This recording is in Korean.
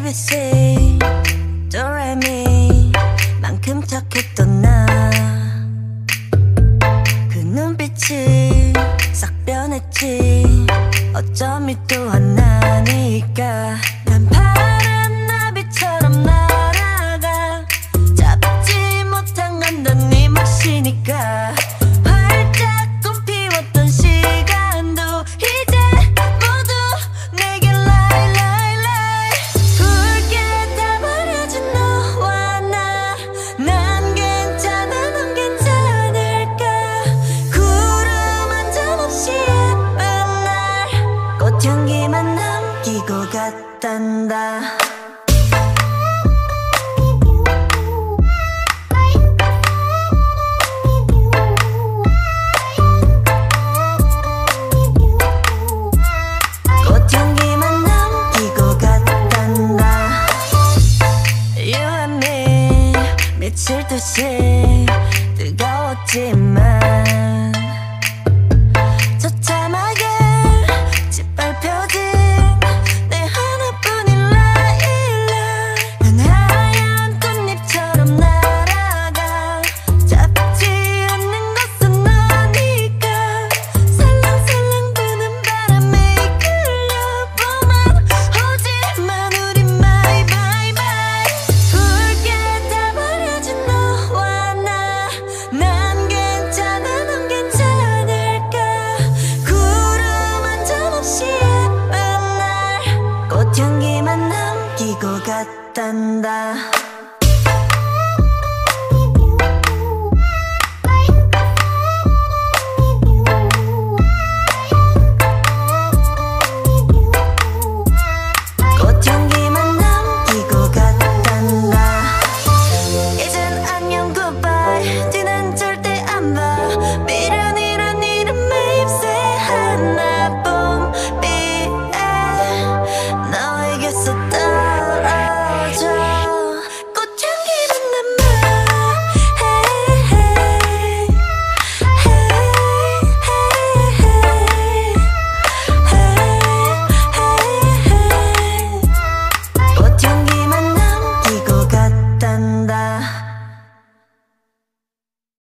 ABC 도레미 만큼 착했던 나 그 눈빛이 싹 변했지 어쩜 이 또한 나니까 난 파란 나비처럼 날아가 잡지 못한 건 넌 네 몫이니까 활짝 꽃피웠던 시간도 이제 모두 내게 lie lie lie 붉게 다 버려진 너와 나 난 괜찮아 넌 괜찮을까 구름 한 점 없이 예쁜 날 꽃향기만 남기고 갔단다 꽃향기만 남기고 갔단다 You and me 미칠 듯이 뜨거웠지만 처참하게 짓밟혀진 내 하나뿐인 라일락 난 하얀 꽃잎처럼 날아가 잡지 않는 것은 너니까 살랑살랑 부는 바람에 이끌려보만 오지만 우리 my bye bye 붉게 다 버려진 너와 나 난 괜찮아 넌 괜찮을까 구름 한 점 없이 예쁜 날 꽃향기만 남기고 갔단다